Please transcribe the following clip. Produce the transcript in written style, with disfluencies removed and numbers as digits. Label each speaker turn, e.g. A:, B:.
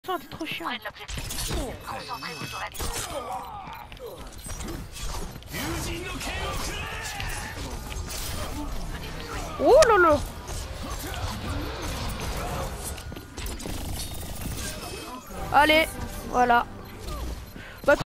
A: Enfin, t'es trop chiant.
B: Concentrez-vous sur la défense.
A: Oh lolo. Allez, voilà.